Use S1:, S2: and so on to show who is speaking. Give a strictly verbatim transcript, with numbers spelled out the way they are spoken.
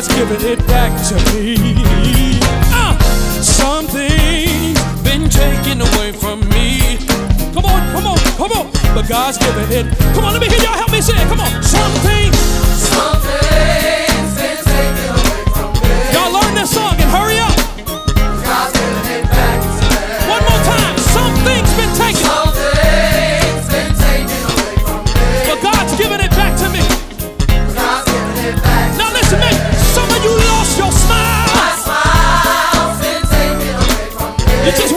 S1: God's giving it back to me. Uh, something's been taken away from me. Come on, come on, come on. But God's giving it. Come on, let me hear y'all help me say it. Come on. Something.
S2: Something's been taken away from me.
S1: Y'all learn this song and hurry up.
S2: God's giving it back to me.
S1: One more time. Something's been taken.
S2: Something's been taken away from me.
S1: But God's giving it back to me.
S2: God's giving it back to me.
S1: Now listen to me. Some of you lost your smile.
S2: My smile's been taken away from me.
S1: You just